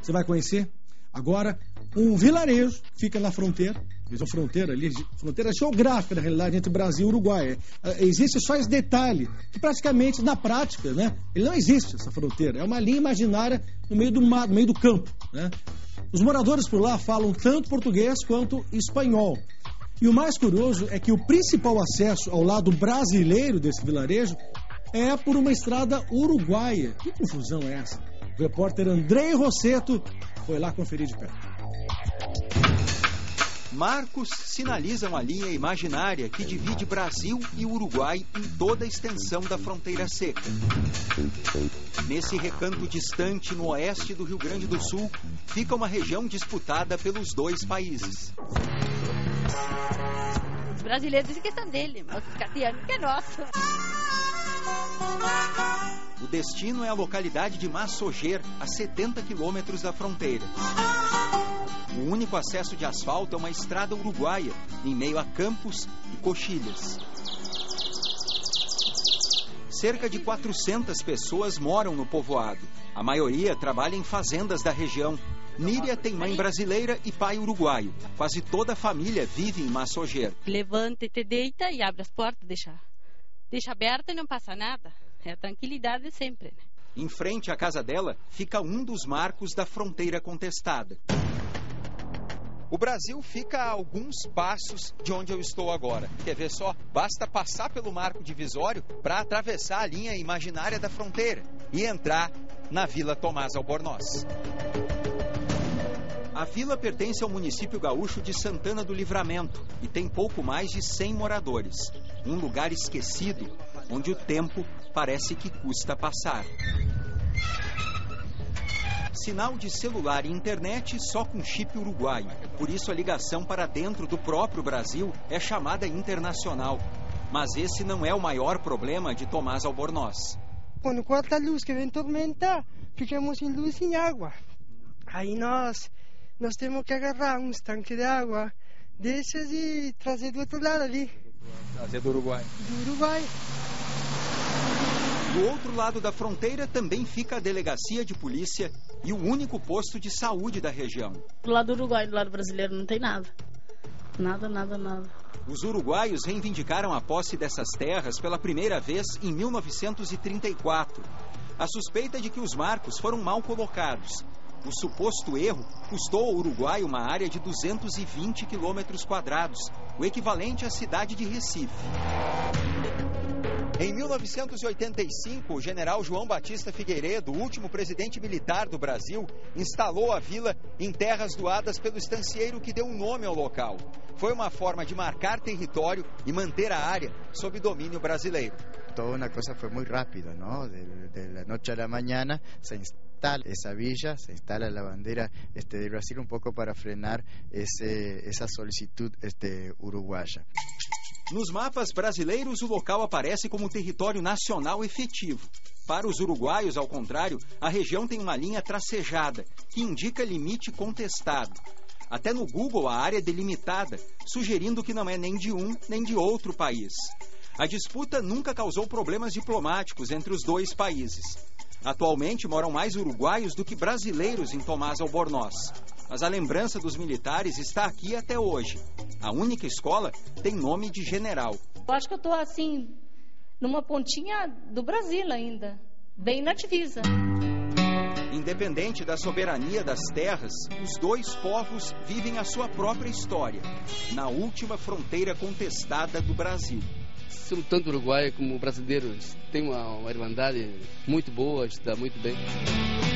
você vai conhecer agora um vilarejo que fica na fronteira. A fronteira ali, fronteira geográfica, na realidade, entre Brasil e Uruguai. Existe só esse detalhe, que praticamente, na prática, né, ele não existe, essa fronteira. É uma linha imaginária no meio do mar, no meio do campo, né? Os moradores por lá falam tanto português quanto espanhol. E o mais curioso é que o principal acesso ao lado brasileiro desse vilarejo é por uma estrada uruguaia. Que confusão é essa? O repórter Andrei Rosseto foi lá conferir de perto. Marcos sinalizam a linha imaginária que divide Brasil e Uruguai em toda a extensão da fronteira seca. Nesse recanto distante no oeste do Rio Grande do Sul, fica uma região disputada pelos dois países. Os brasileiros dizem que são dele, mas os catianos que é nosso. O destino é a localidade de Massoger, a 70 quilômetros da fronteira. O único acesso de asfalto é uma estrada uruguaia, em meio a campos e coxilhas. Cerca de 400 pessoas moram no povoado. A maioria trabalha em fazendas da região. Níria tem mãe brasileira e pai uruguaio. Quase toda a família vive em Massoger. Levanta e te deita e abre as portas, deixa aberta e não passa nada. É a tranquilidade sempre, né? Em frente à casa dela fica um dos marcos da fronteira contestada. O Brasil fica a alguns passos de onde eu estou agora. Quer ver só? Basta passar pelo marco divisório para atravessar a linha imaginária da fronteira e entrar na Vila Tomás Albornoz. A vila pertence ao município gaúcho de Santana do Livramento e tem pouco mais de 100 moradores. Um lugar esquecido, onde o tempo parece que custa passar. Sinal de celular e internet só com chip uruguaio. Por isso a ligação para dentro do próprio Brasil é chamada internacional. Mas esse não é o maior problema de Tomás Albornoz. Quando corta a luz, que vem tormenta, ficamos sem luz e sem água. Aí nós temos que agarrar uns tanques de água desses e trazer do outro lado ali. Trazer do Uruguai. Do Uruguai. Do outro lado da fronteira também fica a delegacia de polícia e o único posto de saúde da região. Do lado do Uruguai, do lado brasileiro, não tem nada. Nada. Os uruguaios reivindicaram a posse dessas terras pela primeira vez em 1934. A suspeita é de que os marcos foram mal colocados. O suposto erro custou ao Uruguai uma área de 220 quilômetros quadrados, o equivalente à cidade de Recife. Em 1985, o general João Batista Figueiredo, o último presidente militar do Brasil, instalou a vila em terras doadas pelo estancieiro que deu o nome ao local. Foi uma forma de marcar território e manter a área sob domínio brasileiro. Toda una cosa fue muy rápida, ¿no? De la noche a la mañana se instala esa villa, se instala la bandera de Brasil un poco para frenar esa solicitud uruguaya. Nos mapas brasileiros, o local aparece como território nacional efetivo. Para os uruguaios, ao contrário, a região tem uma linha tracejada, que indica limite contestado. Até no Google a área é delimitada, sugerindo que não é nem de um nem de outro país. A disputa nunca causou problemas diplomáticos entre os dois países. Atualmente moram mais uruguaios do que brasileiros em Tomás Albornoz. Mas a lembrança dos militares está aqui até hoje. A única escola tem nome de general. Eu acho que eu estou assim, numa pontinha do Brasil ainda, bem na divisa. Independente da soberania das terras, os dois povos vivem a sua própria história, na última fronteira contestada do Brasil. Tanto uruguaio como brasileiros têm uma irmandade muito boa, está muito bem.